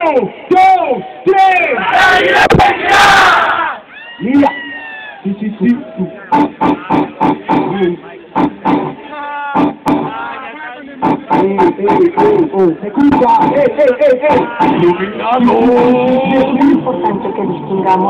2, 3. Mira. Sí. Se escucha. Iluminado. Es muy importante que distingamos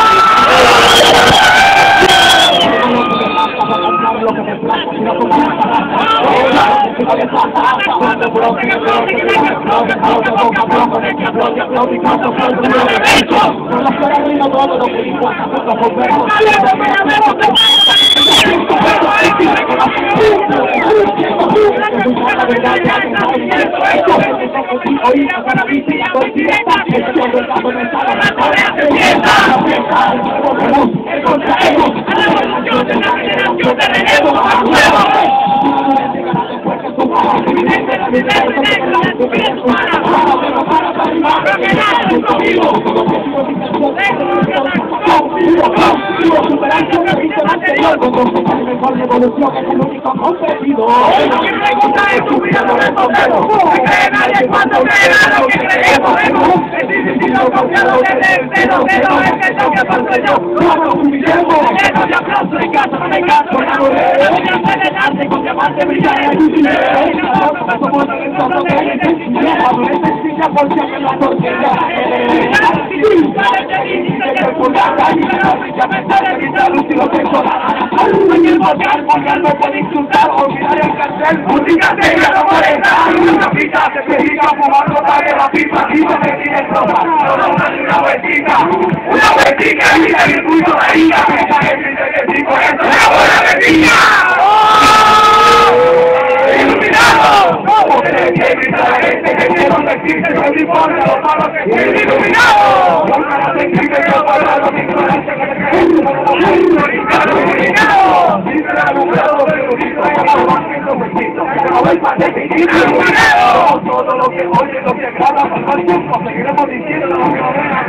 todo lo que oye, lo que graba, pasar tiempo, seguiremos diciendo lo que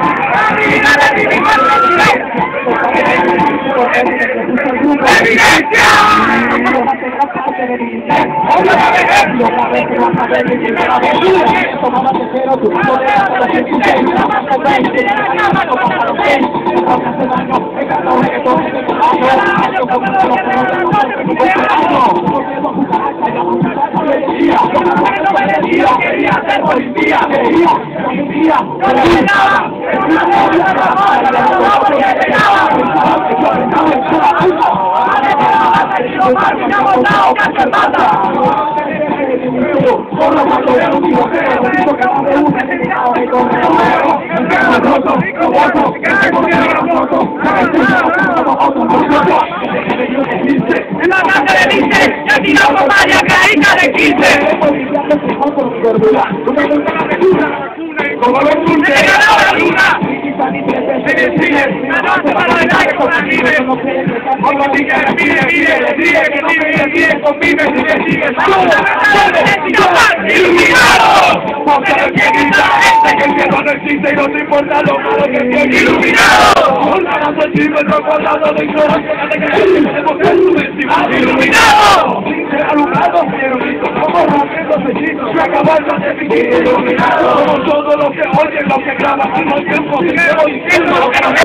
quería ser policía, como los dulces de la luna, en el cine, la noche para bailar con la vive, con los tigres, mire, convive, sigue, iluminado, porque no quiere gritar, que el cielo no existe y no te importa lo malo que tiene iluminado, colgando el chisme, colgando de ignorancia, que tenemos que subestimar, iluminado, sin ser alumbrado, erudito, como rompiendo pechito, se acabó el deficit, iluminado, como todo lo que oyen, lo que graban, al tiempo, seguimos diciendo lo que nos